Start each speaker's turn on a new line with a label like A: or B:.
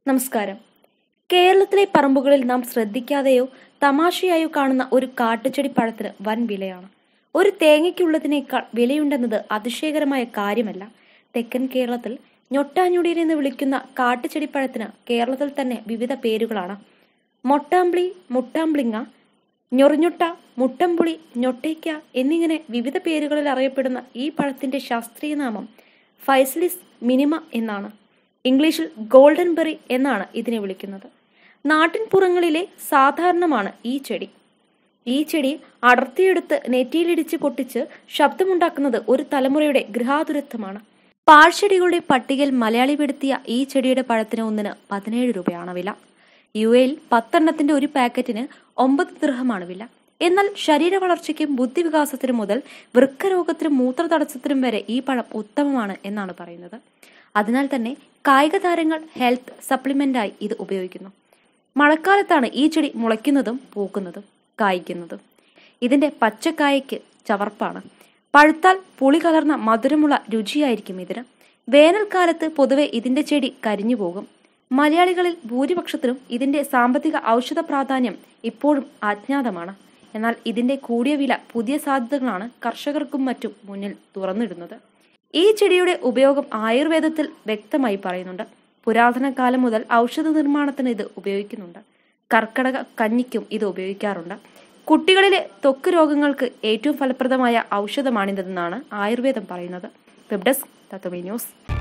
A: നമസ്കാരം. കേരളത്തിലെ പറമ്പുകളിൽ നാം ശ്രദ്ധിക്കാതെയോ തമാശയായോ കാണുന്ന ഒരു കാട്ടുചെടി പഴത്തിന് വൻ വിലയാണ്. ഒരു തേങ്ങയ്ക്കുള്ളതിനേക്കാൾ വിലയുണ്ടെന്നത് അതിശയകരമായ കാര്യമല്ല. തെക്കൻ കേരളത്തിൽ ഞൊട്ടാഞ്ഞുടിയൻ എന്ന് വിളിക്കുന്ന കാട്ടുചെടിപ്പഴത്തിന് കേരളത്തിൽ തന്നെ വിവിധ പേരുകളാണ്. മൊട്ടാമ്പിളി, മുട്ടാമ്പിളിങ്ങ, ഞൊറിഞ്ഞൊട്ട, മുട്ടംപുളി, ഞൊട്ടയ്ക്ക എന്നിങ്ങനെ വിവിധ പേരുകളിൽ അറിയപ്പെടുന്ന ഈ പഴത്തിന്റെ ശാസ്ത്രീയ നാമം ഫൈസലിസ് മിനിമ എന്നാണ്. ഇംഗ്ലീഷിൽ ഗോൾഡൻ ബെറി എന്നാണ് ഇതിനെ വിളിക്കുന്നത്. നാട്ടിൻപുറങ്ങളിലെ സാധാരണമാണ് ഈ ചെടി. ഈ ചെടി അടർത്തിയെടുത്ത് നെറ്റിയിലിടിച്ച് പൊട്ടിച്ച് ശബ്ദമുണ്ടാക്കുന്നത് ഒരു തലമുറയുടെ ഗൃഹാതുരത്വമാണ്. പാഴ്ചെടികളുടെ പട്ടികയിൽ മലയാളിപ്പെടുത്തിയ ഈ ചെടിയുടെ പഴത്തിന് ഒന്നിന് 17 രൂപയാണ് വില. UAE-ൽ 10 എണ്ണത്തിന്റെ ഒരു പാക്കറ്റിന് 9 ദിർഹമാണ് വില. എന്നാൽ ശരീര വളർച്ചയ്ക്കും ബുദ്ധിവികാസത്തിനും മുതൽ വൃക്കരോഗത്തിനും മൂത്രതടസ്സത്തിനും വരെ ഈ പഴം ഉത്തമമാണ് എന്നാണ് പറയുന്നത്. അതിനാൽ തന്നെ കായിക താരങ്ങൾ ഹെൽത്ത് സപ്ലിമെന്റായി ഇത് ഉപയോഗിക്കുന്നു. മഴക്കാലത്താണ് ഈ ചെടി മുളയ്ക്കുന്നതും പൂക്കുന്നതും കായ്ക്കുന്നതും. ഇതിന്റെ പച്ചക്കായയ്ക്ക് ചവർപ്പാണ്. പഴുത്താൽ പുളി കലർന്ന മധുരമുള്ള രുചിയായിരിക്കും ഇതിന്. വേനൽക്കാലത്ത് പൊതുവെ ഇതിന്റെ ചെടി കരിഞ്ഞു പോകും. മലയാളികളിൽ ഭൂരിപക്ഷത്തിനും ഇതിന്റെ സാമ്പത്തിക ഔഷധ പ്രാധാന്യം ഇപ്പോഴും അജ്ഞാതമാണ്. എന്നാൽ ഇതിന്റെ കൂടിയ വില പുതിയ സാധ്യതകളാണ് കർഷകർക്കും മറ്റും മുന്നിൽ തുറന്നിടുന്നത്. ഈ ചെടിയുടെ ഉപയോഗം ആയുർവേദത്തിൽ വ്യക്തമായി പറയുന്നുണ്ട്. പുരാതന കാലം മുതൽ ഔഷധ നിർമ്മാണത്തിന് ഇത് ഉപയോഗിക്കുന്നുണ്ട്. കർക്കിടക കഞ്ഞിക്കും ഇത് ഉപയോഗിക്കാറുണ്ട്. കുട്ടികളിലെ ത്വക്ക് രോഗങ്ങൾക്ക് ഏറ്റവും ഫലപ്രദമായ ഔഷധമാണിതെന്നാണ് ആയുർവേദം പറയുന്നത്. Web desk Tatwamayi news.